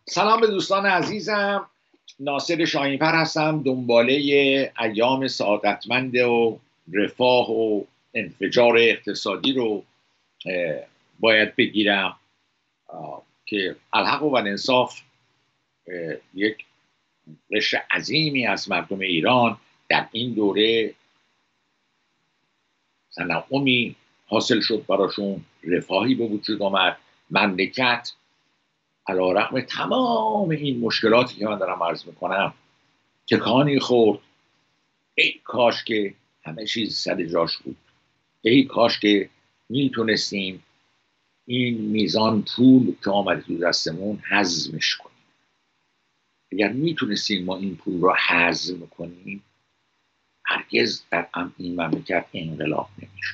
سلام به دوستان عزیزم. ناصر شاهین‌فر هستم. دنباله ایام سعادتمند و رفاه و انفجار اقتصادی رو باید بگیرم که الحق و انصاف یک قشر عظیمی از مردم ایران در این دوره تنعمی حاصل شد، براشون رفاهی به وجود آمد. مملکت علیرغم تمام این مشکلاتی که من دارم عرض میکنم تکانی خورد. ای کاش که همه چیز سر جاش بود. ای کاش که میتونستیم این میزان پول که آمده تو دستمون هضمش کنیم. اگر میتونستیم ما این پول را هضم کنیم هرگز در این مملکت انقلاب نمیشه.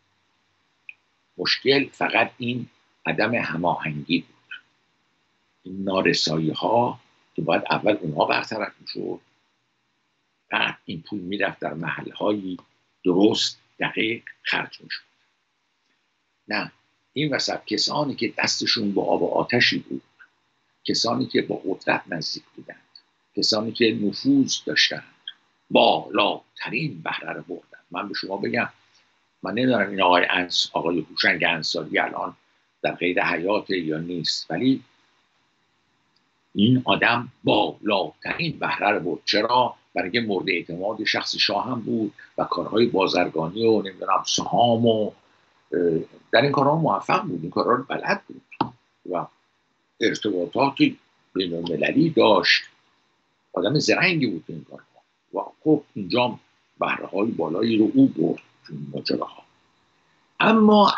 مشکل فقط این عدم هماهنگی بود، این نارسایی ها که باید اول اونها برطرف میشد، بعد این پول میرفت در محلهایی درست دقیق خرج میشد. نه، این وسط کسانی که دستشون با آب و آتشی بود، کسانی که با قدرت نزدیک بودند، کسانی که نفوذ داشتند، بالاترین بهره رو بردن. من به شما بگم، من نمیدونم این آقای هوشنگ انصاری الان در قید حیات یا نیست، ولی این آدم بالاترین بهره رو برد. چرا؟ برای اینکه مورد اعتماد شخص شاه هم بود و کارهای بازرگانی و نمیدونم سهام و در این کارها موفق بود، این کارها رو بلد بود و ارتباطاتی بین المللی داشت. آدم زرنگی بود این کارها و خب اینجا بهره های بالایی رو او برد تو این ماجراها. اما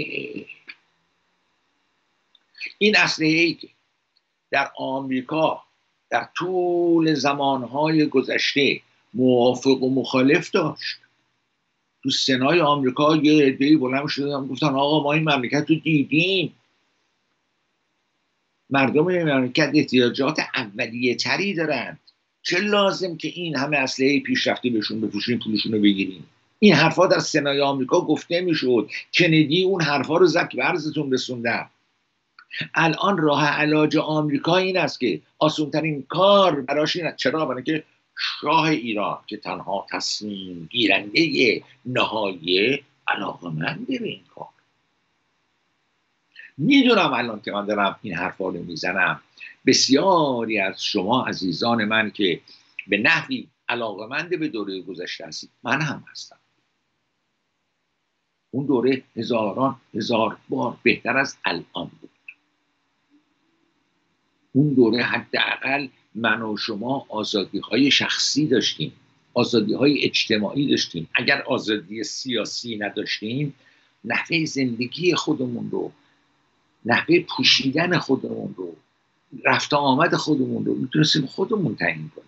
این اسلحه‌ای که در آمریکا در طول زمانهای گذشته موافق و مخالف داشت، تو سنای آمریکا یه عده‌ای بلند شدن گفتن آقا ما این مملکت رو دیدیم، مردم این مملکت احتیاجات اولیه تری دارند، چه لازم که این همه اسلحه پیشرفته بهشون بفروشیم پولشون رو بگیریم. این حرفا در سنای آمریکا گفته میشد. کندی اون حرفا رو زد که به عرضتون رسوندم. الان راه علاج آمریکا این است که آسونترین کار براش این است. چرا؟ برای که شاه ایران که تنها تصمیم گیرنده نهایی علاقمند به این کار. میدونم الان که من دارم این حرفا رو میزنم بسیاری از شما عزیزان من که به نحوی علاقمند به دوره گذشته هستید، من هم هستم. اون دوره هزاران هزار بار بهتر از الان بود. اون دوره حداقل من و شما آزادی های شخصی داشتیم، آزادی های اجتماعی داشتیم. اگر آزادی سیاسی نداشتیم، نحوه زندگی خودمون رو، نحوه پوشیدن خودمون رو، رفت آمد خودمون رو میتونستیم خودمون تعیین کنیم.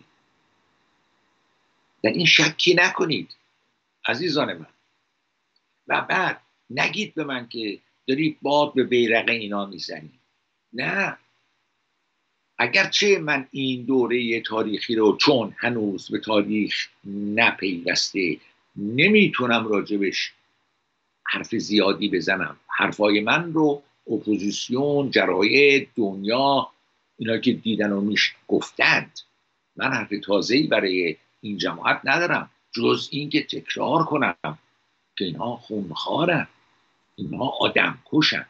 در این شکی نکنید عزیزان من. و بعد نگید به من که داری باد به بیرق اینا میزنی. نه، اگرچه من این دوره تاریخی رو چون هنوز به تاریخ نپیوسته نمیتونم راجبش حرف زیادی بزنم. حرفای من رو اپوزیسیون، جراید، دنیا، اینا که دیدن و گفتند. من حرف تازه‌ای برای این جماعت ندارم جز این که تکرار کنم که اینها خونخوارن، اینها آدم کشن.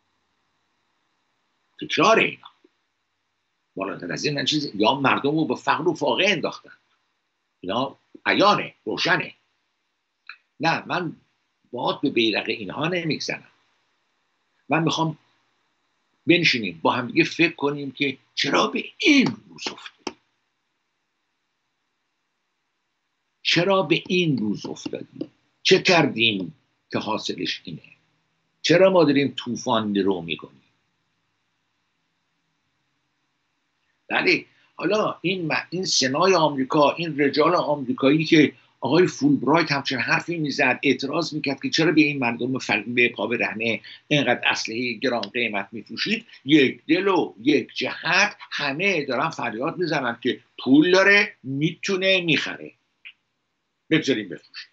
تکرار اینا بالاتر از این من چیزی، یا مردم رو به فقر و فاقه انداختن، اینا عیانه، روشنه. نه، من باد به بیرق اینها نمیزنم. من میخوام بنشینیم با هم دیگه فکر کنیم که چرا به این روز افتادیم، چرا به این روز افتادیم، چه کردیم که حاصلش اینه، چرا ما داریم طوفان رو میکنیم. بله، حالا این سنای آمریکا، این رجال آمریکایی که آقای فولبرایت همچین حرفی میزد، اعتراض میکرد که چرا به این مردم فقیر پا به رهنه اینقدر اسلحه گران قیمت میفروشید، یک دل و یک جهت همه دارن فریاد میزنن که پول داره، میتونه، میخره، بگذاریم بفروشیم.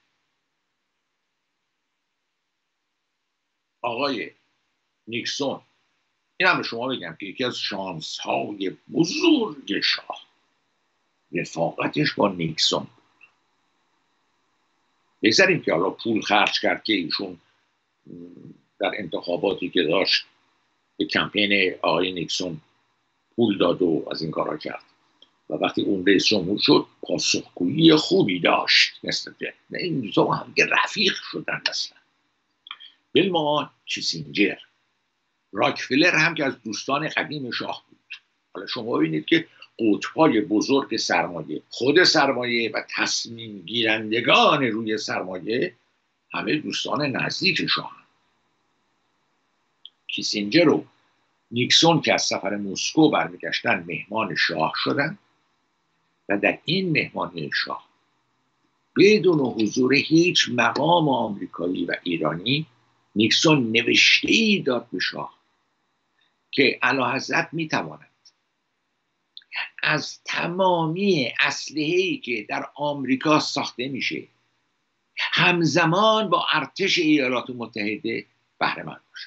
آقای نیکسون این هم به شما بگم که یکی از شانس های بزرگ شاه رفاقتش با نیکسون. بگذاریم که حالا پول خرج کرد که ایشون در انتخاباتی که داشت به کمپین آقای نیکسون پول داد و از این کارا کرد و وقتی اون رئیس جمهور شد پاسخگویی خوبی داشت نسبت به این دوتا هم که رفیق شدن. اصلا بلمان کیسینجر، راکفلر هم که از دوستان قدیم شاه بود. حالا شما ببینید که قطب‌های بزرگ سرمایه، خود سرمایه و تصمیم گیرندگان روی سرمایه همه دوستان نزدیک شاه. کیسینجر و نیکسون که از سفر مسکو برمیگشتن مهمان شاه شدن و در این مهمانی شاه بدون حضور هیچ مقام آمریکایی و ایرانی نیکسون نوشته‌ای داد به شاه که اعلیحضرت میتواند از تمامی اسلحه‌ای که در آمریکا ساخته میشه همزمان با ارتش ایالات متحده بهره مند باشه.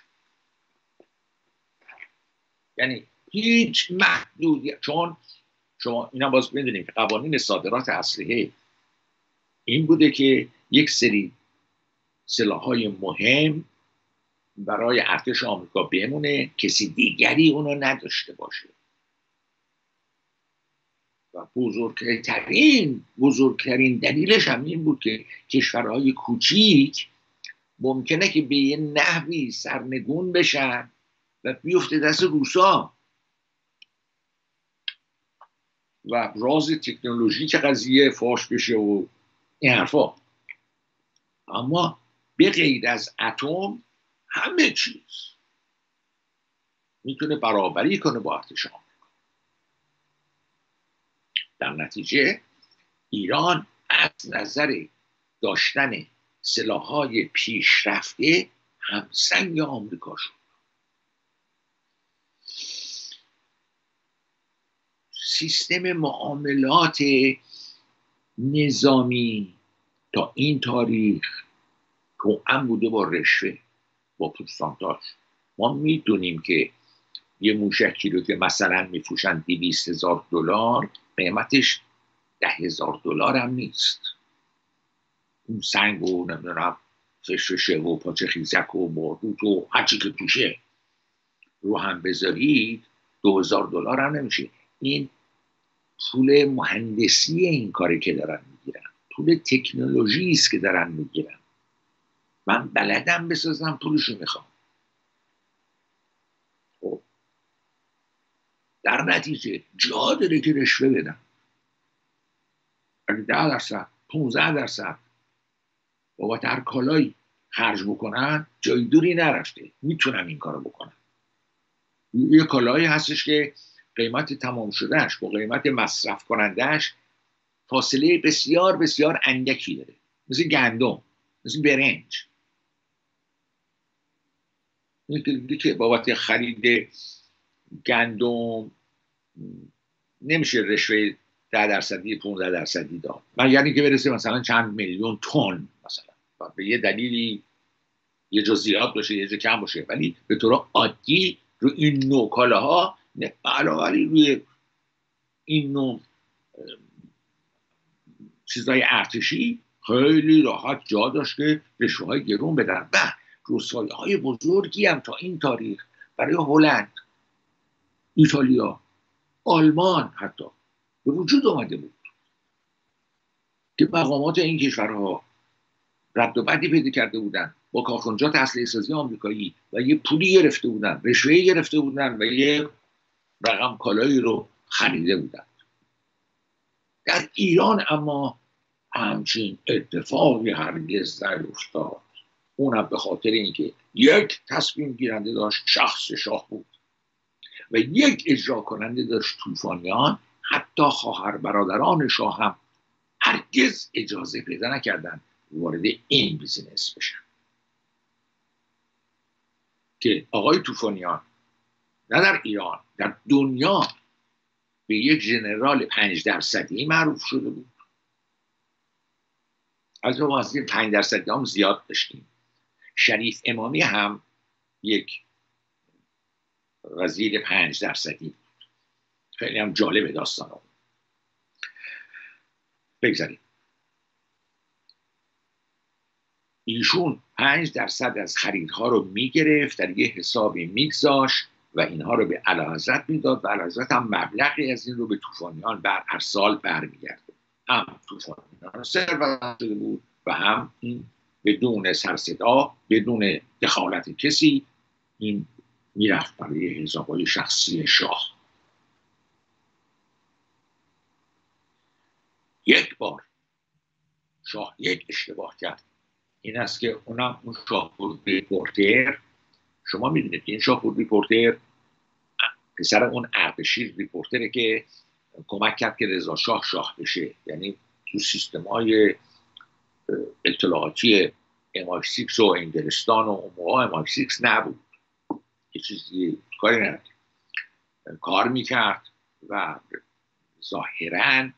یعنی هیچ محدودیت، چون شما اینا باز بدونید که قوانین صادرات اسلحه این بوده که یک سری سلاح‌های مهم برای ارتش آمریکا بمونه، کسی دیگری اونو نداشته باشه. و بزرگترین دلیلش هم این بود که کشورهای کوچیک ممکنه که به یه نحوی سرنگون بشن و بیفته دست روسا و راز تکنولوژیک قضیه فاش بشه و این حرفا. اما به غیر از اتم همه چیز میتونه برابری کنه با ارتش آمریکا. در نتیجه ایران از نظر داشتن سلاح‌های پیشرفته همسنگ آمریکا شد. سیستم معاملات نظامی تا این تاریخ توأم بوده با رشوه، با پورسانتاژ. ما میدونیم که یه موشکی رو که مثلا میفروشن $200,000 قیمتش $10,000 هم نیست. اون سنگ و نمیدونم فشفشه و پاچه خیزک و مردوت و هرچی که توشه رو هم بذارید $2,000 هم نمیشه. این پول مهندسی این کاری که دارن میگیرن، پول تکنولوژی است که دارن میگیرن. من بلدم بسازم پولشو میخوام. خب در نتیجه جا داره که رشوه بدن. اگه 10% 15% بابت هر کالایی خرج بکنن جای دوری نرفته، میتونن این کارو بکنن. یه کالایی هستش که قیمت تمام شدهش با قیمت مصرف کنندهش فاصله بسیار بسیار اندکی داره، مثل گندم، مثل برنج. که بابت خرید گندم نمیشه رشوه 10% 15% داد، مگر اینکه برسه مثلا چند میلیون تن مثلا و به یه دلیلی یه جا زیاد باشه یه جا کم باشه. ولی به طور عادی رو این نوع کالاها علاوه روی این نوع چیزای ارتشی خیلی راحت جا داشت که رشوه‌های گرون بدن. و رسوایی‌های بزرگی هم تا این تاریخ برای هلند، ایتالیا، آلمان حتی به وجود آمده بود که مقامات این کشورها رد و بدی پیدا کرده بودن با کارخانجات اسلحه سازی آمریکایی و یه پولی گرفته بودن، رشوه‌ای گرفته بودن و یه رقم کالایی رو خریده بودن. در ایران اما همچین اتفاقی هرگز نیفتاد. اونم به خاطر اینکه یک تصمیم گیرنده داشت، شخص شاه بود، و یک اجرا کننده داشت، طوفانیان. حتی خواهر برادران شاه هم هرگز اجازه پیدا نکردن وارد این بیزینس بشن که آقای طوفانیان نه در ایران، در دنیا به یک ژنرال 5% معروف شده بود. از ما از این 5% هم زیاد داشتیم. شریف امامی هم یک وزیر 5% بود. خیلی هم جالب داستان رو بگذاریم. ایشون 5% از خریدها رو میگرفت، در یه حسابی میگذاشت و اینها رو به اعلیحضرت میداد و اعلیحضرت هم مبلغی از این رو به طوفانیان هر سال برمیگرد. هم طوفانیان ثروتمند شده بود و هم این بدون سرصدا، بدون دخالت کسی، این میرفت برای حسابهای شخصی شاه. یک بار شاه یک اشتباه کرد، این است که اون شاهپور ریپورتر، شما میدونید که این شاهپور ریپورتر پسر اون اردشیر ریپورتره که کمک کرد که رضا شاه بشه. یعنی تو سیستم‌های اطلاعاتی MI6 و انگلستان و اون موقع MI6 نبود، یه چیزی کاری نداره، کار میکرد و ظاهراً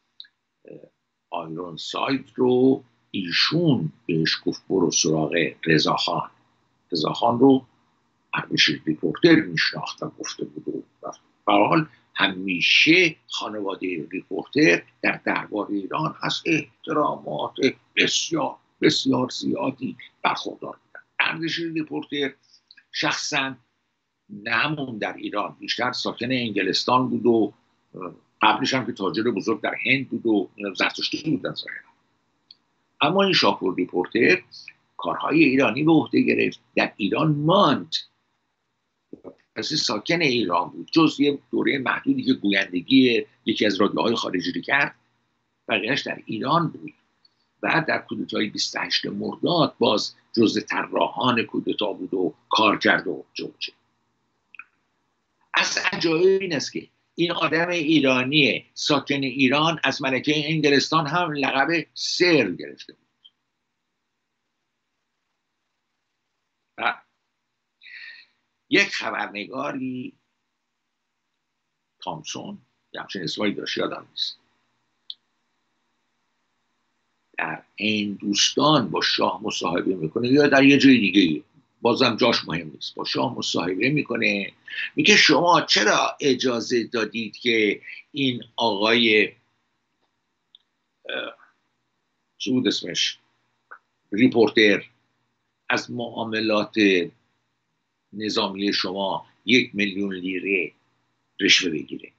آیرون ساید رو ایشون بهش گفت برو سراغ رضاخان. رضاخان رو اردشیر ریپورتر میشناخت و گفته بود. و به حال همیشه خانواده ریپورتر در دربار ایران از احترامات بسیار بسیار زیادی برخوردار بودن. اردشیر ریپورتر شخصا نمون در ایران، بیشتر ساکن انگلستان بود و قبلش هم که تاجر بزرگ در هند بود و زرتشتی بودن ظاهرا. اما این شاهپور ریپورتر کارهای ایرانی به عهده گرفت، در ایران ماند، پس ساکن ایران بود، جز یه دوره محدودی که گویندگی یکی از رادیوهای خارجی رو کرد، بقیه‌اش در ایران بود. بعد در کودتای 28 مرداد باز جزء طراحان کودتا بود و کار کرد و جوجه. از عجایب این است که این آدم ایرانی ساکن ایران از ملکه انگلستان هم لقب سر گرفته بود. یک خبرنگاری تامسون، همچنین اسمایی داشت یادم نیست، در هندوستان با شاه مصاحبه میکنه یا در یه جای دیگه، بازم جاش مهم نیست، با شاه مصاحبه میکنه، میگه شما چرا اجازه دادید که این آقای چی بود اسمش، ریپورتر، از معاملات نظامی شما 1,000,000 لیره رشوه بگیره؟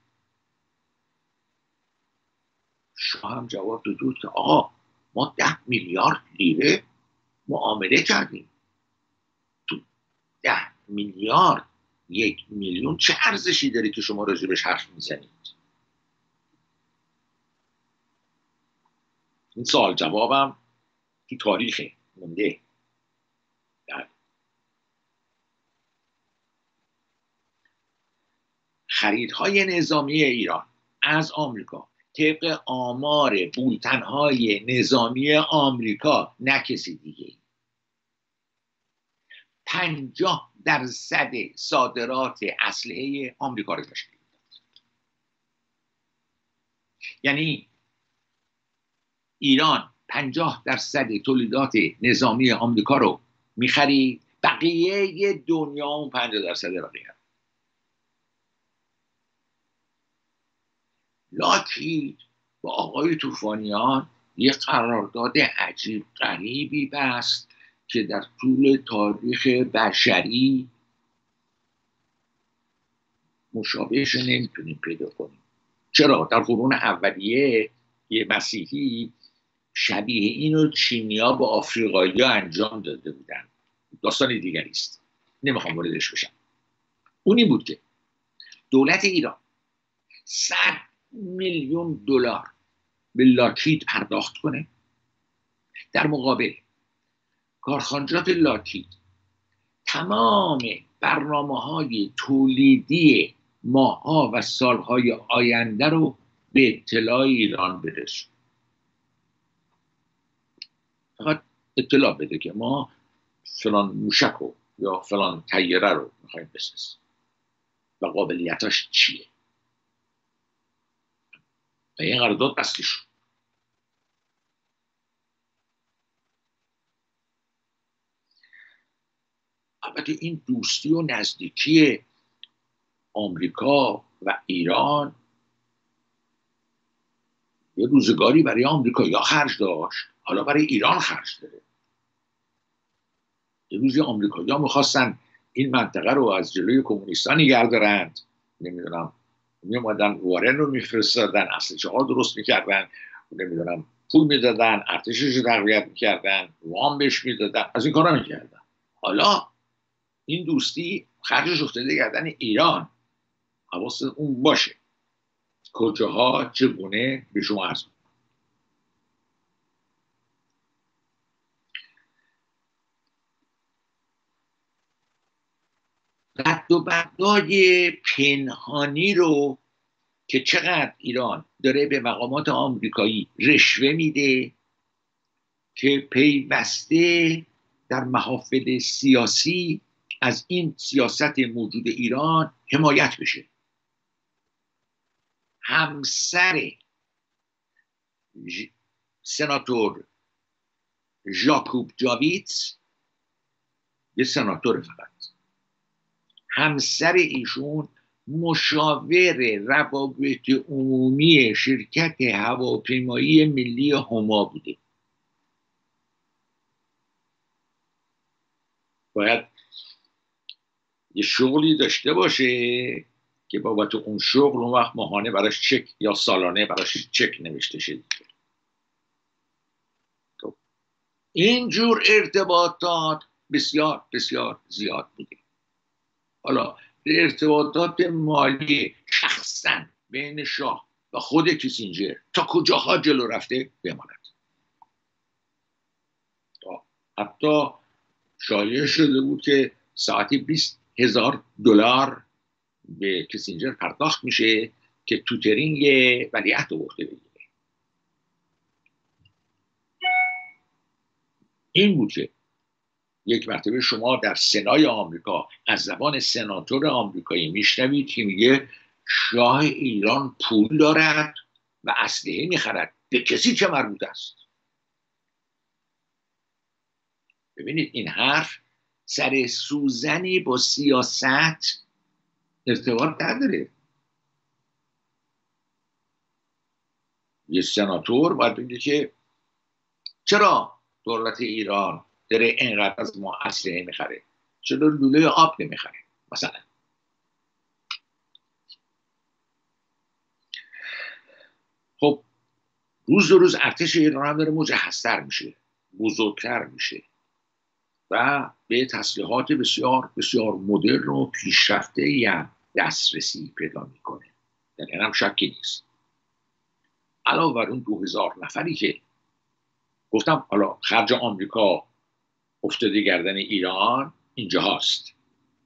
شاه هم جواب داد که آقا ما 10 میلیارد لیره معامله کردیم، تو 10 میلیارد 1,000,000 چه ارزشی داره که شما راجبش حرف میزنید؟ این سوال جوابم تو تاریخ مونده. خریدهای نظامی ایران از آمریکا طبق آمار بولتنهای نظامی آمریکا، نه کسی دیگه، 50% صادرات اسلحه آمریکا رو تشکیل میداد. یعنی ایران 50% تولیدات نظامی آمریکا رو میخرید، بقیه دنیا اون 50% بقیه. لاکهید با آقای طوفانیان یه قرارداد عجیب غریبی بست که در طول تاریخ بشری مشابهش نمیتونیم پیدا کنیم. چرا؟ در قرون اولیه یه مسیحی شبیه اینو چینیا با آفریقایی ها انجام داده بودن، داستان دیگری است، نمیخوام واردش بشم. اونی بود که دولت ایران 100,000,000 دلار به لاکهید پرداخت کنه، در مقابل کارخانجات لاکهید تمام برنامه‌های تولیدی ماه‌ها و سال‌های آینده رو به اطلاع ایران برسون. فقط اطلاع بده که ما فلان موشک رو یا فلان طیاره رو میخوایم بسازیم و قابلیتاش چیه. و این قرارداد بسته شد. البته این دوستی و نزدیکی آمریکا و ایران یه روزگاری برای آمریکایی‌ها خرج داشت، حالا برای ایران خرج داره. یه روزی آمریکایی‌ها میخواستن این منطقه رو از جلوی کمونیستان نگه دارند، نمیدونم میومدن وارن رو میفرستادن، اسلحه ها درست میکردن، نمیدونم پول میدادن، ارتشش رو تقویت میکردن، وام بهش میدادن، از این کارا میکردن. حالا این دوستی خرجش افتاده گردن ایران. حواست اون باشه کجاها چگونه به شما عرض. رد و بدای پنهانی رو که چقدر ایران داره به مقامات آمریکایی رشوه میده که پیوسته در محافل سیاسی از این سیاست موجود ایران حمایت بشه. همسر سناتور ژاکوب جاویتس، یه سناتور فقط، همسر ایشون مشاور روابط عمومی شرکت هواپیمایی ملی هما بوده. باید یه شغلی داشته باشه که بابت اون شغل اون وقت ماهانه براش چک یا سالانه براش چک نوشته شده. خب اینجور ارتباطات بسیار بسیار زیاد بوده. حالا ارتباطات مالی شخصا بین شاه و خود کیسینجر تا کجاها جلو رفته بماند. حتی شایع شده بود که ساعتی $20,000 به کیسینجر پرداخت میشه که توترینگ ولیعهد رو عهده بگیره. این بود که یک مرتبه شما در سنای آمریکا از زبان سناتور آمریکایی میشنوید که میگه شاه ایران پول دارد و اسلحه میخرد، به کسی چه مربوط است؟ ببینید این حرف سر سوزنی با سیاست ارتباط نداره. یه سناتور باید بگه که چرا دولت ایران داره اینقدر از ما اسلحه میخره، چرا لوله آب نمیخره مثلا. خب روز به روز ارتش ایران هم داره مجهزتر میشه، بزرگتر میشه و به تسلیحات بسیار بسیار مدرن و پیشرفته هم دسترسی پیدا میکنه. در این هم شکی نیست. علاوه بر اون 2000 نفری که گفتم حالا خرج آمریکا افتاده گردن ایران اینجا هاست.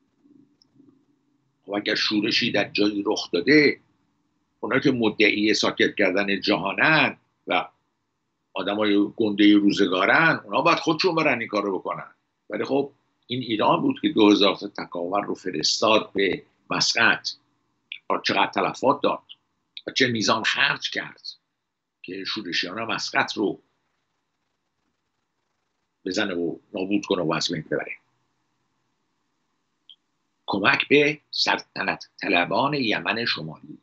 و اگر شورشی در جایی رخ داده، اونا که مدعی ساکت کردن جهانن و آدمای گنده روزگارن، اونا باید خودشون برن این کار رو بکنن. ولی خب این ایران بود که 2000 تکاور رو فرستاد به مسقط، چقدر تلفات داد و چه میزان خرج کرد که شورشیان مسقط رو بزنه و نابود کنه و از بین ببره. کمک به سلطنت طلبان یمن شمالی،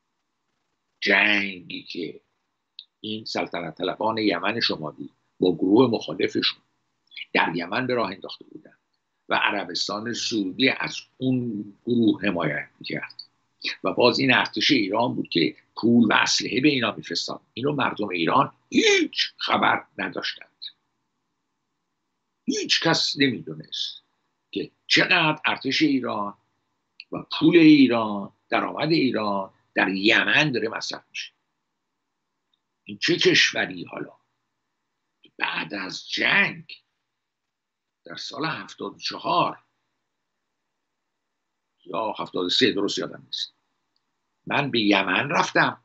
جنگی که این سلطنت طلبان یمن شمالی با گروه مخالفشون در یمن به راه انداخته بودند و عربستان سعودی از اون گروه حمایت میکرد و باز این ارتش ایران بود که پول و اسلحه به اینا میفرستاد. اینو مردم ایران هیچ خبر نداشتند. هیچ کس نمیدونست که چقدر ارتش ایران و پول ایران، درآمد ایران در یمن داره مصرف میشه. این چه کشوری حالا بعد از جنگ در سال 74 یا 73 درست یادم نیست، من به یمن رفتم.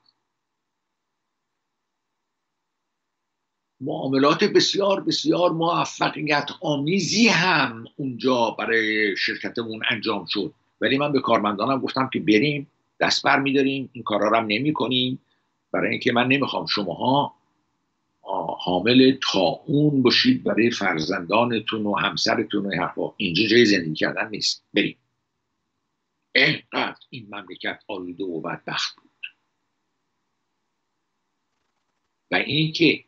معاملات بسیار بسیار موفقیت آمیزی هم اونجا برای شرکتمون انجام شد، ولی من به کارمندانم گفتم که بریم دست بر می‌داریم، این کارا رو هم نمی‌کنیم، برای اینکه من نمیخوام شماها حامل طاعون باشید برای فرزندانتون و همسرتون و حرفا. اینجا جای زندگی کردن نیست، بریم. اینقدر این مملکت آلوده و بدبخت بود. و اینکه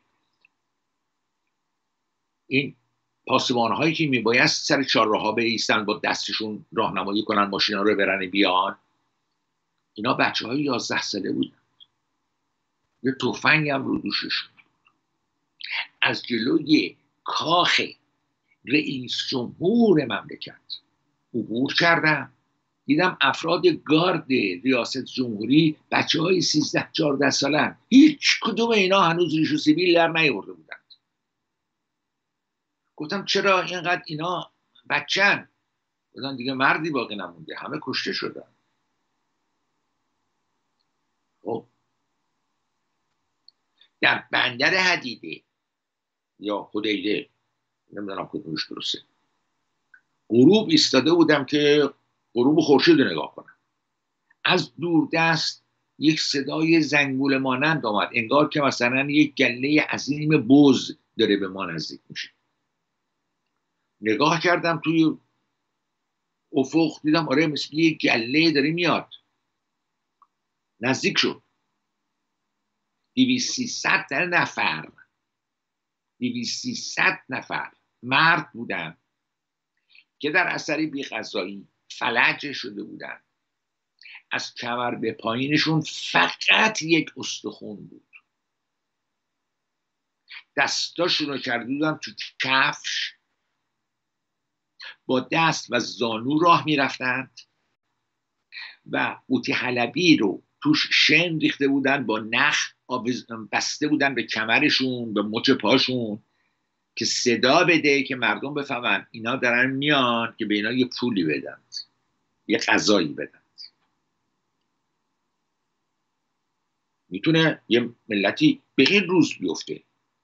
این پاسبان‌هایی که میبایست سر چهارراه‌ها بایستن با دستشون راهنمایی کنن ماشینا رو برن بیان، اینا بچه‌های 11 ساله بودن، یه تفنگ هم رو دوششون. از جلوی کاخ رئیس جمهور مملکت عبور کردم، دیدم افراد گارد ریاست جمهوری بچه‌های 13-14 سالن، هیچ کدوم اینا هنوز ریش و سیبیل در نیاورده بودن. گفتم چرا اینقدر اینا بچن؟ گفتن دیگه مردی باقی نمونده، همه کشته شدن. خب در بندر حدیده یا حدیده، نمیدونم کدومش درسته، غروب ایستاده بودم که غروب خورشید رو نگاه کنم. از دور دست یک صدای زنگوله مانند آمد، انگار که مثلا یک گله عظیم بز داره به ما نزدیک میشه. نگاه کردم توی افق، دیدم آره مثل یک گله داره میاد. نزدیک شد. 200-300 نفر 200-300 نفر مرد بودن که در اثر بی‌غذایی فلج شده بودن. از کمر به پایینشون فقط یک استخون بود. دستاشون رو کرده بودن تو کفش، با دست و زانو راه میرفتند و قوطی حلبی رو توش شن ریخته بودن، با نخ بسته بودن به کمرشون، به مچ پاشون، که صدا بده که مردم بفهمن اینا دارن میان که به اینا یه پولی بدن، یه غذایی بدن. میتونه یه ملتی به این روز بیفته.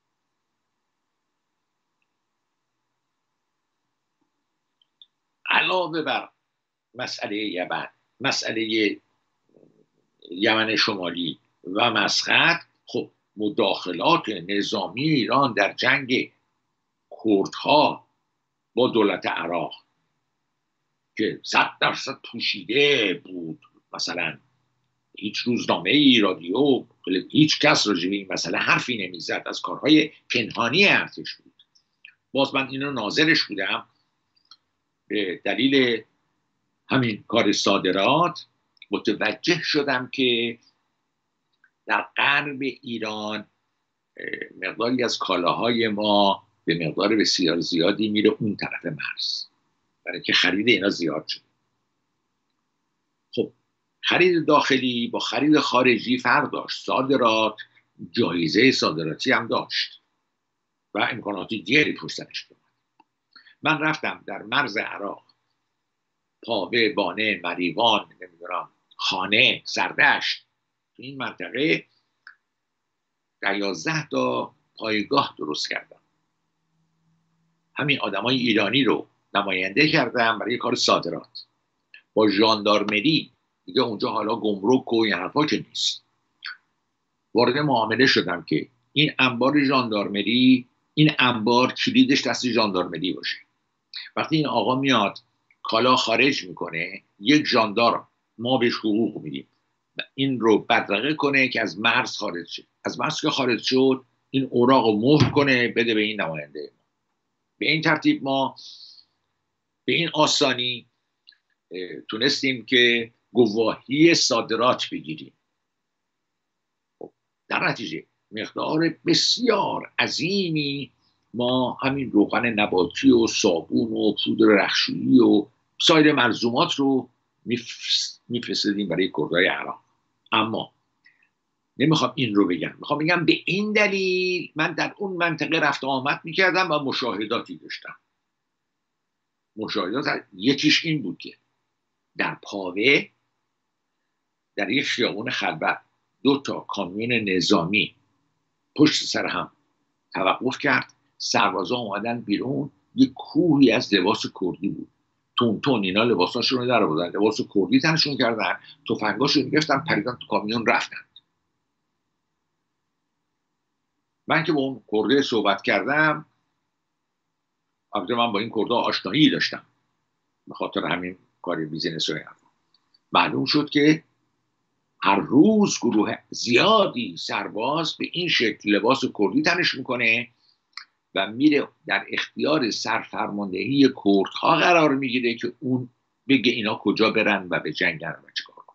علاوه بر مسئله یمن، مسئله یمن شمالی و مسقط، خب مداخلات نظامی ایران در جنگ کردها با دولت عراق که 100% پوشیده بود، مثلا هیچ روزنامه ای، رادیو، هیچ کس راجع به این مسئله حرفی نمیزد، از کارهای پنهانی ارتش بود. باز من اینو ناظرش بودم، به دلیل همین کار صادرات متوجه شدم که در غرب ایران مقداری از کالاهای ما به مقدار بسیار زیادی میره اون طرف مرز، برای که خرید اینا زیاد شد. خب خرید داخلی با خرید خارجی فرق داشت. صادرات جایزه صادراتی هم داشت و امکاناتی دیگری پشت سرش بود. من رفتم در مرز عراق، پاوه، بانه، مریوان، نمیدونم خانه، سردشت، تو این منطقه 11 تا پایگاه درست کردم. همین آدمای ایرانی رو نماینده کردم برای کار صادرات. با ژاندارمری دیگه اونجا حالا گمرک و این حرفا که نیست، وارد معامله شدم که این انبار ژاندارمری، این انبار کلیدش دست ژاندارمری باشه. وقتی این آقا میاد کالا خارج میکنه، یک ژاندارم ما بهش حقوق میدیم این رو بدرقه کنه که از مرز خارج شد. از مرز که خارج شد این اوراق رو مهر کنه بده به این نماینده ما. به این ترتیب ما به این آسانی تونستیم که گواهی صادرات بگیریم. در نتیجه مقدار بسیار عظیمی ما همین روغن نباتی و صابون و پودر رخشویی و سایر ملزومات رو میفرستادیم برای کردهای عراق. اما نمیخوام این رو بگم، میخوام بگم به این دلیل من در اون منطقه رفت آمد میکردم و مشاهداتی داشتم. مشاهدات یکیش این بود که در پاوه در یک خیابون خلوت 2 تا کامیون نظامی پشت سر هم توقف کرد. سربازا اومدن بیرون، یک کوهی از لباس کردی بود. تون اینا لباساشون رو در آوردن، لباس کردی تنشون کردن، تفنگاشون رو گرفتن، پریدن تو کامیون رفتن. من که با اون کرده صحبت کردم، البته من با این کرده آشنایی داشتم به خاطر همین کار بیزینس و اینا. معلوم شد که هر روز گروه زیادی سرباز به این شکل لباس کردی تنش میکنه و میره در اختیار سرفرماندهی کردها قرار میگیره که اون بگه اینا کجا برن و به جنگن و چیکار کنن.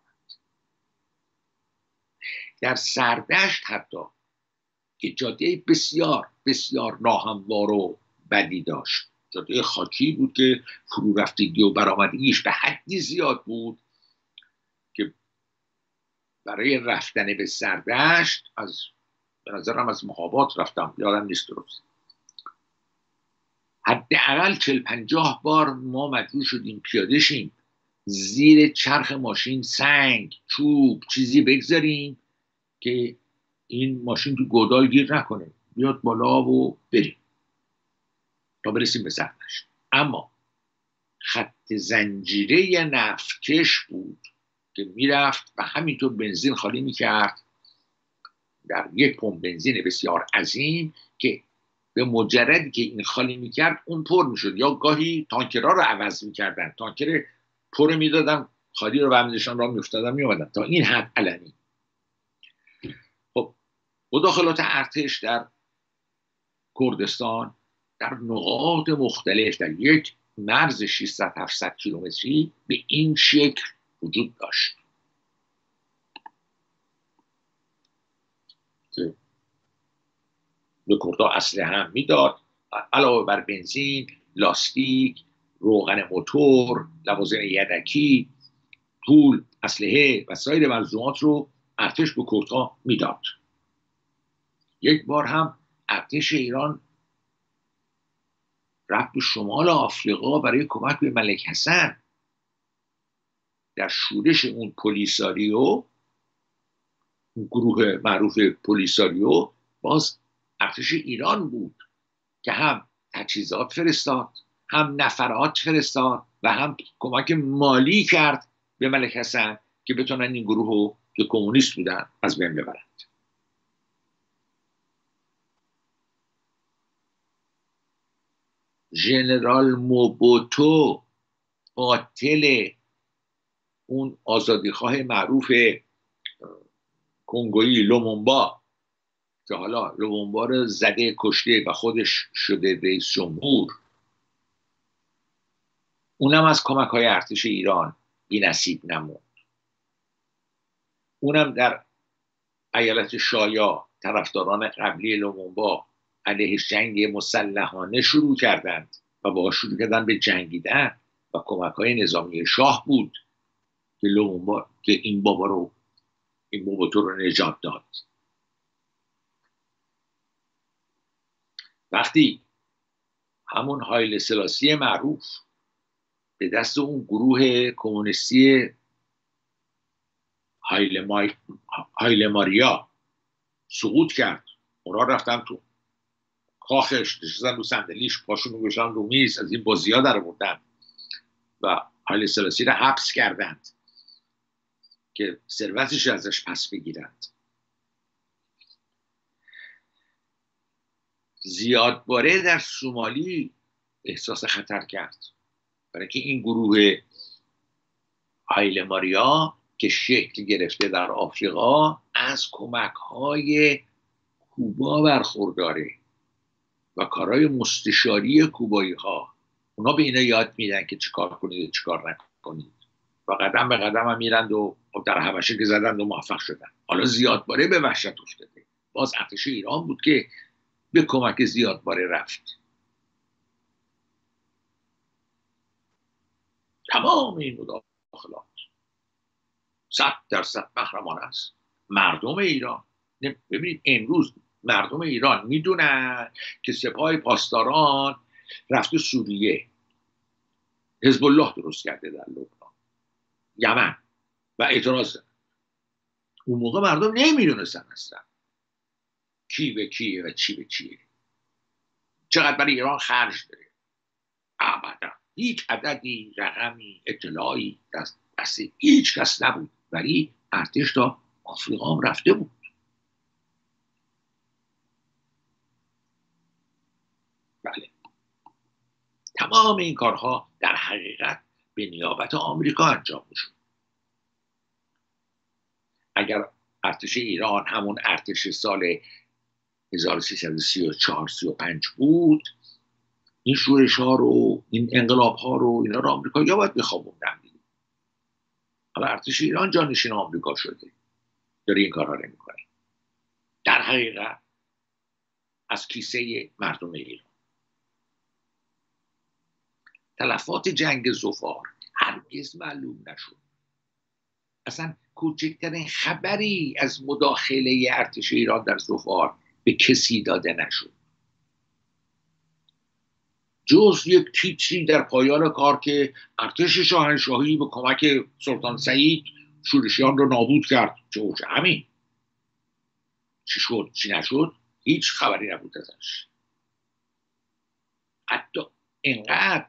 در سردشت حتی که جاده بسیار بسیار ناهموار و بدی داشت، جاده خاکی بود که فرو رفتگی و برآمدگیش به حدی زیاد بود که برای رفتن به سردشت به نظرم از مهابات رفتم، یادم نیست درست، حداقل 40-50 بار ما مجبور شدیم پیاده شیم، زیر چرخ ماشین سنگ، چوب، چیزی بگذاریم که این ماشین تو گودال گیر نکنه، بیاد بالا و بریم تا برسیم به سردشت. اما خط زنجیره نفتکش بود که میرفت و همینطور بنزین خالی میکرد در یک پمپ بنزین بسیار عظیم که به مجردی که این خالی میکرد اون پر میشد، یا گاهی تانکرها رو عوض میکردن، تانکر پر میدادن خالی رو برمیداشتن را میافتادن میومدن، تا این حد علنی. خب مداخلات ارتش در کردستان در نقاط مختلف در یک مرز 600-700 کیلومتری به این شکل وجود داشت که به کردها اسلحه هم میداد، علاوه بر بنزین، لاستیک، روغن موتور، لوازم یدکی، پول، اسلحه و سایر ملزومات رو ارتش به کردها میداد. یک بار هم ارتش ایران رفت به شمال آفریقا برای کمک به ملک حسن در شورش اون پلیساریو، اون گروه معروف پلیساریو. باز ارتش ایران بود که هم تجهیزات فرستاد، هم نفرات فرستاد و هم کمک مالی کرد به ملک حسن که بتونن این گروه رو که کمونیست بودن از بین ببرند. ژنرال موبوتو، قاتل اون آزادیخواه معروف کنگویی لومونبا که حالا لومونبا رو زده کشته و خودش شده رئیس جمهور، اونم از کمک های ارتش ایران بی نصیب نموند. اونم در ایالت شایا طرفداران قبلی لومونبا علیهش جنگ مسلحانه شروع کردند و با شروع کردن به جنگیدن و کمک های نظامی شاه بود که لومونبا که این موبوتو رو نجات داد. وقتی همون هایل سلاسی معروف به دست اون گروه کمونیستی هایل ماریا سقوط کرد، اونا رفتن تو کاخش، نشستن رو صندلیش، پاشون رو گذاشتن رو میز، از این بازی‌ها در آوردن و هایل سلاسی رو حبس کردند که ثروتش ازش پس بگیرند. زیادباره در سومالی احساس خطر کرد، برای که این گروه هایل ماریا که شکل گرفته در آفریقا از کمک‌های کوبا برخورداره و کارهای مستشاری کوبایی ها، اونا به اینا یاد میدن که چیکار کنید و چیکار نکنید و قدم به قدم هم میرند و در حبشه که زدند و موفق شدن. حالا زیادباره به وحشت افتاده، باز ارتش ایران بود که به کمک زیادباره رفت. تمام این مداخلات 100% محرمانه است. مردم ایران، ببینید امروز مردم ایران میدونن که سپاه پاسداران رفته سوریه، حزب الله درست کرده در لبنان، یمن و اعتراض. اون موقع مردم نمیدونستن اصلا کی به کیه و چی به چیه، چقدر برای ایران خرج داره. ابدا هیچ عددی، رقمی، اطلاعی دست هیچ کس نبود، ولی ارتش تا آفریقا هم رفته بود. بله، تمام این کارها در حقیقت به نیابت آمریکا انجام میشد. اگر ارتش ایران همون ارتش سال 1334 35 بود، این شورش ها رو، این انقلاب ها رو، اینا رو آمریکایی‌ها باید بخوابوندن دیگه. اما ارتش ایران جانشین آمریکا شده، داره این کارا رو میکنه، در حقیقت از کیسه مردم ایران. تلفات جنگ ظفار هرگز معلوم نشد، اصلا کوچکترین خبری از مداخله ارتش ایران در ظفار به کسی داده نشد، جز یک تیتری در پایان کار که ارتش شاهنشاهی به کمک سلطان سعید شورشیان رو نابود کرد. همین. چی شد چی نشد هیچ خبری نبود ازش. حتی اینقدر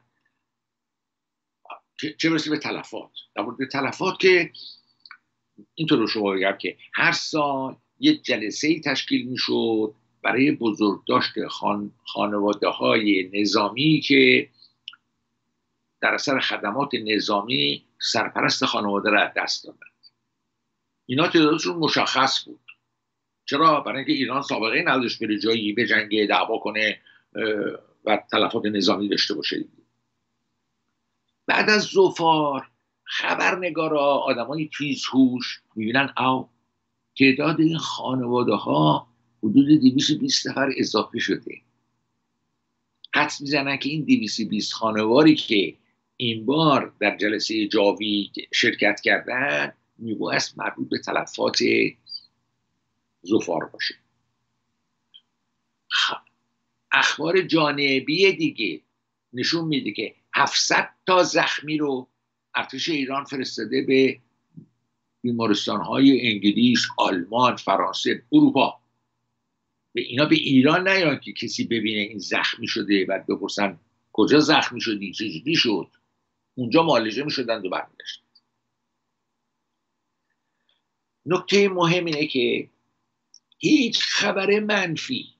چه برسه به تلفات. در مورد تلفات که اینطور رو شما بگم که هر سال یک جلسه تشکیل میشد برای بزرگداشت خانواده های نظامی که در اثر خدمات نظامی سرپرست خانواده را دست دادند. اینا تعدادشون مشخص بود. چرا؟ برای اینکه ایران سابقه نداشت بره جایی بجنگه، دعوا کنه و تلفات نظامی داشته باشه. بعد از ظفار خبرنگارا، آدمای تیزهوش میبینن او تعداد این خانواده ها حدود 220 نفر اضافه شده. حدس میزنن که این 220 خانواری که این بار در جلسه جاوید شرکت کردن میبایست مربوط به تلفات ظفار باشه. اخبار جانبی دیگه نشون میده که 700 تا زخمی رو ارتش ایران فرستاده به بیمارستان‌های انگلیس، آلمان، فرانسه، اروپا. به اینا به ایران نیاد که کسی ببینه این زخمی شده بعد بپرسن کجا زخمی شدی، چجوری شد. اونجا معالجه میشدند و برمیگشتند. نکته مهم اینه که هیچ خبر منفی،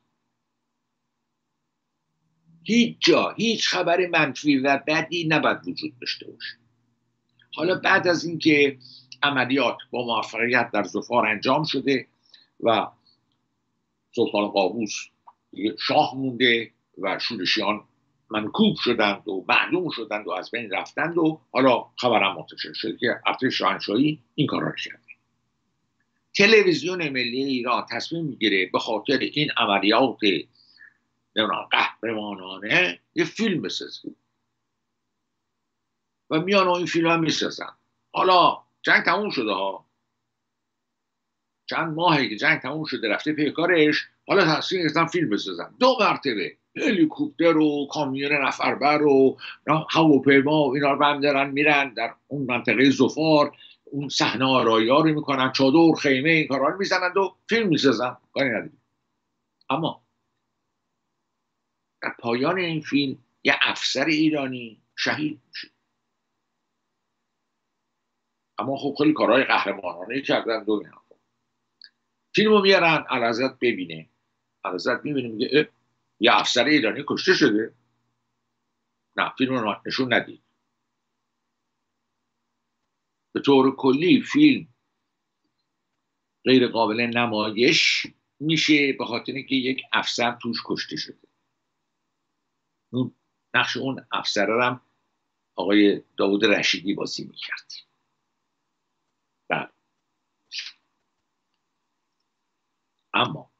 هیچ جا هیچ خبر منفی و بدی نباید وجود داشته باشه. حالا بعد از اینکه عملیات با موفقیت در ظفار انجام شده و سلطان قابوس شاه مونده و شورشیان منکوب شدند و معلوم شدند و از بین رفتند و حالا خبرم منتشر شد که ارتش شاهنشاهی این کارا رو کرده. تلویزیون ملی ایران تصمیم میگیره به خاطر این عملیات قهرمانانه یه فیلم بسازه و میان این فیلم هم میسازن. حالا جنگ تموم شده ها، چند ماهی که جنگ تموم شده رفته پیکارش، حالا تصمیم گرفتن فیلم بسازن. 2 مرتبه هلیکوپتر و کامیون نفربر و هواپیما و اینا رو هم دارن میرن در اون منطقه ظفار، اون صحنه آرایی ها رو میکنن، چادر خیمه این کارا رو میزنند و فیلم میسازن. کاری نداریم. اما در پایان این فیلم یه افسر ایرانی شهید میشه. اما خب خیلی کارهای قهرمانانه کردن. دو اینا فیلم رو میارن علازت ببینه. علازت میبینه میگه یه افسر ایرانی کشته شده. نه، فیلم رو نشون ندید. به طور کلی فیلم غیر قابل نمایش میشه به خاطر اینکه یک افسر توش کشته شده. نقش اون افسر رو هم آقای داوود رشیدی بازی میکرد. اما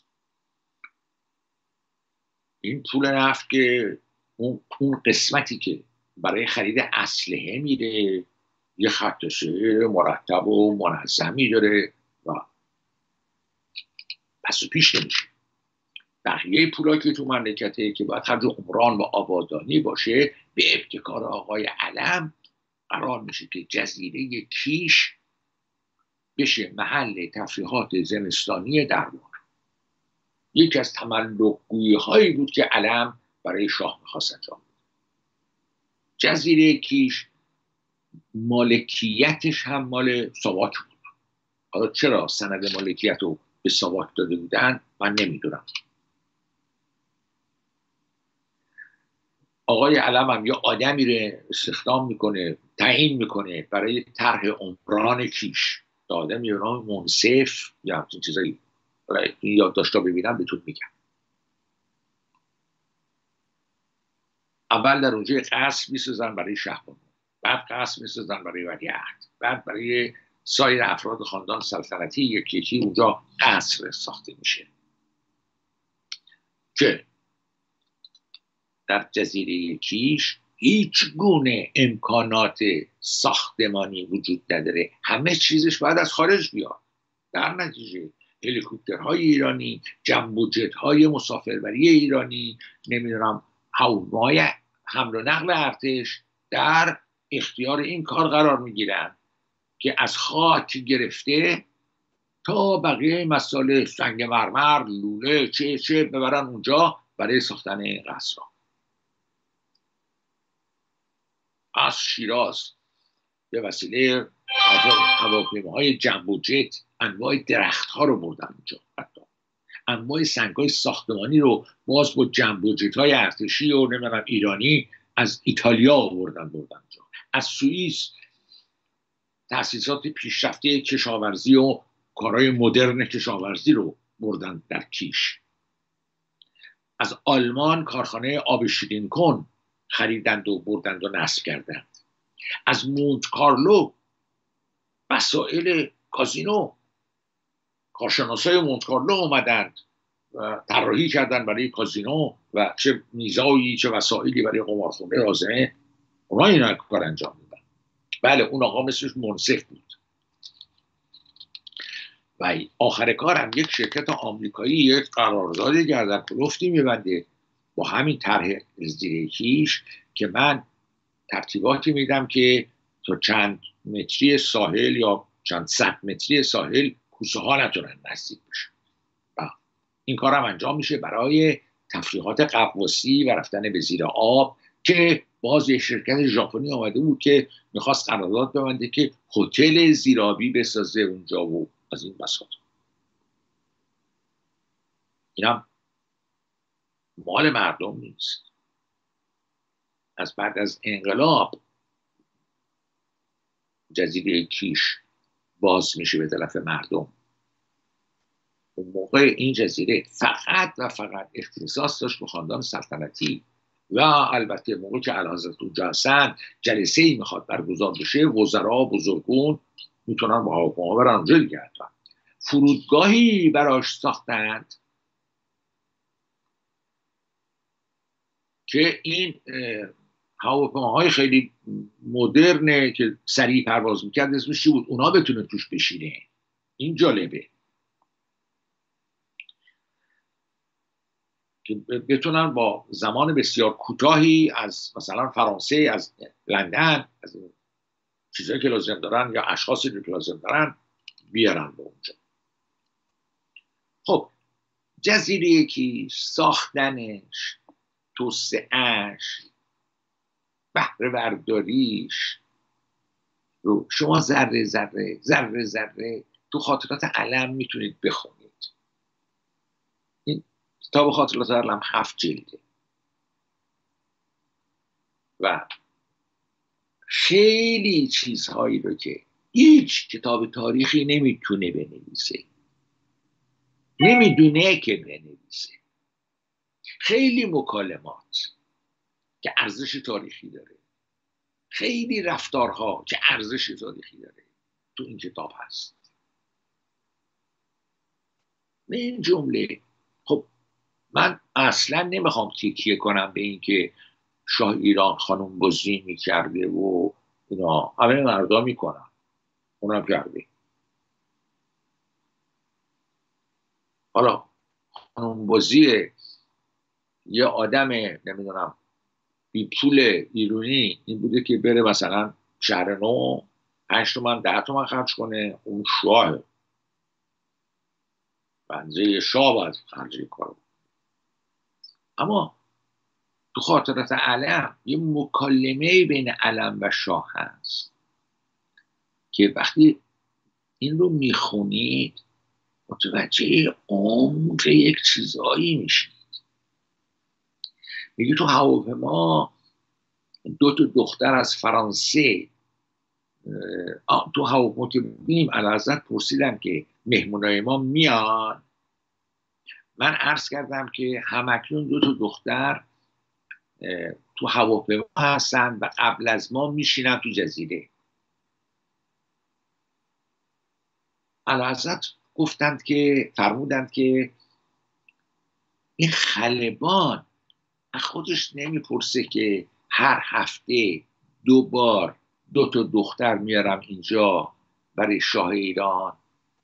این پول نفت که اون قسمتی که برای خرید اسلحه میره یه خط سیر مرتب و منظمی داره و پس و پیش نمیشه. بقیه پولا که تو مملکته که باید خرج عمران و آبادانی باشه به ابتکار آقای علم قرار میشه که جزیره کیش بشه محل تفریحات زمستانی درمان. یکی از تملق‌گویی هایی بود که علم برای شاه میخواست انجام بده. جزیره کیش مالکیتش هم مال ساواک بود. حالا چرا سند مالکیت رو به ساواک داده بودن من نمیدونم. آقای علم هم یا آدمی رو استخدام میکنه، تعیین میکنه برای طرح عمران کیش. آدم یه نام منصف یا همچین چیزایی یادداشت‌ها ببینم بهتون میگم. اول در اونجا قصر میسازن برای شهبانو، بعد قصر میسازن برای ولیعهد، بعد برای سایر افراد خاندان سلطنتی یکی یکی اونجا قصر ساخته میشه که در جزیره کیش هیچ گونه امکانات ساختمانی وجود نداره، همه چیزش باید از خارج بیاد. در نتیجه هلیکوپترهای ایرانی، جنبو جت‌های مسافربری ایرانی، نمیدونم هواپیمای حمل و نقل ارتش در اختیار این کار قرار میگیرن که از خاک گرفته تا بقیه مسائل سنگ مرمر، لوله، چه ببرن اونجا برای ساختن قصرها. از شیراز به وسیله هواپیماهای جنبو جت انواع درختها رو بردن اونجا، حتی انواع سنگ‌های ساختمانی رو باز با جنبو جت‌های ارتشی و نمیدونم ایرانی از ایتالیا آوردن اونجا. از سوئیس تأسیسات پیشرفته کشاورزی و کارهای مدرن کشاورزی رو بردن در کیش. از آلمان کارخانه آب شیرین کن خریدند و بردند و نصب کردند. از مونت کارلو وسایل کازینو، کارشناسای مونت کارلو اومدند و طراحی کردن برای کازینو و چه میزایی چه وسایلی برای قمارخونه لازمه، اونا اینا کار انجام میدن. بله اون آقا مثلش منصف بود. و آخر کارم یک شرکت آمریکایی یک قرارداد گردنکلفتی میبنده با همین طرح جزیره کیش که من ترتیباتی میدم که تا چند متری ساحل یا چند صد متری ساحل کوسه ها نتونن نزدیک بشن. این کارم انجام میشه برای تفریحات غواصی و رفتن به زیر آب که باز یک شرکت ژاپنی آمده بود که میخواست قرارداد ببنده که هتل زیرابی بسازه اونجا و از این بساط. اینم مال مردم نیست. از بعد از انقلاب جزیره کیش باز میشه به طرف مردم. اون موقع این جزیره فقط و فقط اختصاص داشت به خاندان سلطنتی و البته موقع که اعلیحضرت اونجا هستن جلسه ای میخواد برگزار بشه، وزرا بزرگون میتونن با هواپیما برن اونجا دیگه. حتی فرودگاهی براش ساختند که این هواپیماهای خیلی مدرنه که سریع پرواز میکرد اسمش چی بود، اونا بتونه توش بشینه. این جالبه که بتونن با زمان بسیار کوتاهی از مثلا فرانسه، از لندن، از چیزایی که لازم دارن یا اشخاصی که لازم دارن بیارن به اونجا. خب جزیره کیش ساختنش، توسعه‌اش، بهره برداریش رو شما ذره ذره تو خاطرات علم میتونید بخونید. این کتاب خاطرات علم 7 جلده و خیلی چیزهایی رو که هیچ کتاب تاریخی نمیتونه بنویسه، نمیدونه که بنویسه. خیلی مکالمات که ارزش تاریخی داره، خیلی رفتارها که ارزش تاریخی داره تو این کتاب هست. به این جمله خب من اصلا نمیخوام تکیه کنم به این که شاه ایران خانم بازی میکرده و اینا، همه مردا میکنن، اونم کرده. حالا خانم بازی یه آدم نمیدونم بی پول ایرانی این بوده که بره مثلا شهر نو 5 تومن 10 تومن خرج کنه، اون شاه بنزه شاه باید خرجی کنه. اما تو خاطرات علم یه مکالمه بین علم و شاه هست که وقتی این رو میخونید متوجه عمق یک چیزایی میشید. میگه تو هواپیما 2 تا دختر از فرانسه تو هواپیما که بودیم اعلیحضرت پرسیدم که مهمونای ما میان. من عرض کردم که همکنون 2 تا دختر تو هواپیما هستن و قبل از ما میشینن تو جزیره. اعلیحضرت گفتند که فرمودند که این خلبان خودش نمیپرسه که هر هفته 2 بار 2 تا دختر میارم اینجا برای شاه ایران.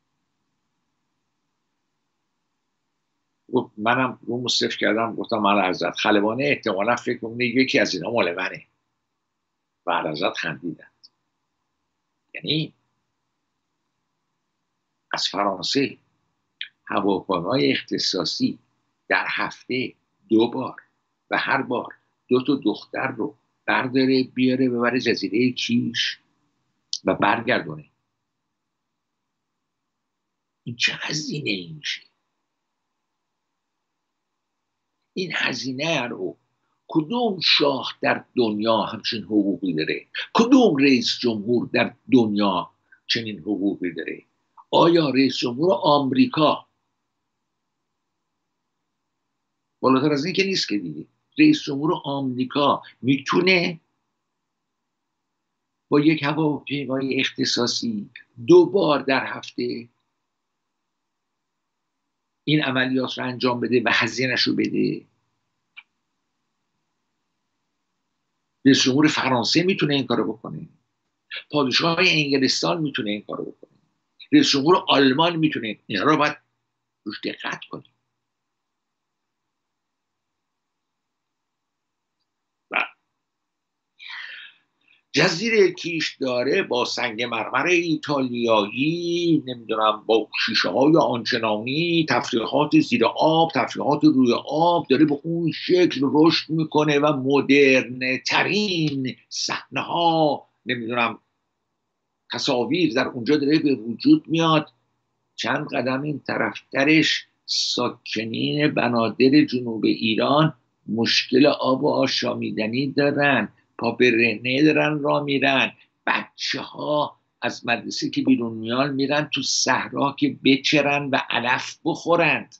منم رو مصرف کردم گفتم اعلیحضرت خلبانه احتمالا فکر کنه یکی از اینا مال منه. و اعلیحضرت خندیدند. یعنی از فرانسه هواپیمای اختصاصی در هفته 2 بار و هر بار 2 تا دختر رو برداره بیاره ببره جزیره کیش و برگردونه. این چه هزینه ای میشه؟ این هزینه رو کدوم شاه در دنیا همچین حقوقی داره؟ کدوم رئیس جمهور در دنیا چنین حقوقی داره؟ آیا رئیس جمهور آمریکا، بالاتر از این که نیست که دیگه، رئیس جمهور آمریکا میتونه با یک هواپیمای اختصاصی 2 بار در هفته این عملیات رو انجام بده و هزینه‌اش رو بده؟ رئیس جمهور فرانسه میتونه این کارو بکنه، پادشاه انگلستان میتونه این کارو بکنه، رئیس جمهور آلمان میتونه. اینا رو باید روش دقت کنیم. و جزیره کیش داره با سنگ مرمر ایتالیایی، نمیدونم با شیشه های آنچنانی، تفریحات زیر آب، تفریحات روی آب، داره به اون شکل رشد میکنه و مدرن ترین صحنه ها، نمیدونم تصاویر در اونجا داره به وجود میاد. چند قدم این طرفترش ساکنین بنادر جنوب ایران مشکل آب و آشامیدنی دارن، پا به رنه دارن را میرن. بچه ها از مدرسه که بیرون میان میرن تو صحرا که بچرن و علف بخورند.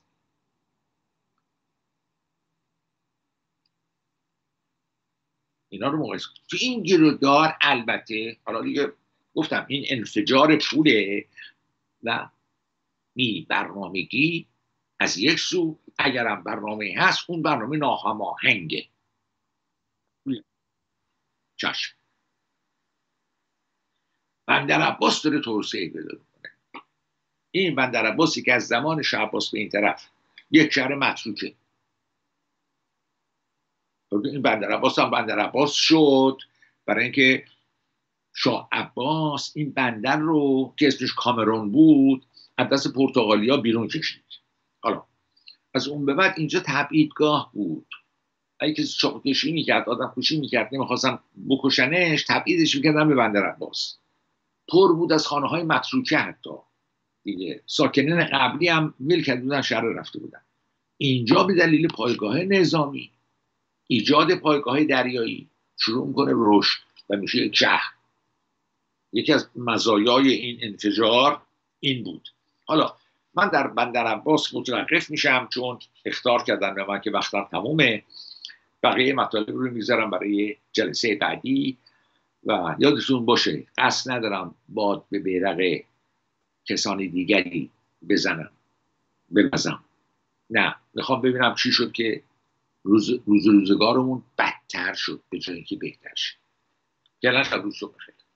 اینا رو مقایسه تو این گیرودار. البته حالا دیگه گفتم این انفجار پوله و برنامگی از یک سو، اگرم برنامه هست اون برنامه ناهماهنگه. چشم. بندر عباس داره توسعه پیدا میکنه. این بندر عباسی که از زمان شاه عباس به این طرف یک شهر متروکه، این بندر عباس هم بندر عباس شد برای اینکه شاه عباس این بندر رو که اسمش کامرون بود از دست پرتغالیا بیرون کشید. حالا از اون به بعد اینجا تبعیدگاه بود. اگه کسی چاق کشی میکرد، آدم کشی میکرد، نمیخواستن بکشنش، تبعیدش میکردن به بندر عباس. پر بود از خانه های متروکه، حتی دیگه ساکنین قبلی هم ول کرده بودن، شهر رفته بودن. اینجا به دلیل پایگاه نظامی، ایجاد پایگاه دریایی شروع میکنه رشد و میشه یک شهر. یکی از مزایای این انفجار این بود. حالا من در بندر عباس متوقف میشم چون اخطار کردن به من که وقتم تمومه. بقیه مطالب رو میذارم برای جلسه بعدی و یادتون باشه قصد ندارم باد به بیرق کسان دیگری ببزم. نه، میخوام ببینم چی شد که روزگارمون بدتر شد به جایی که بهتر شد. گلن روز صبح بخیر.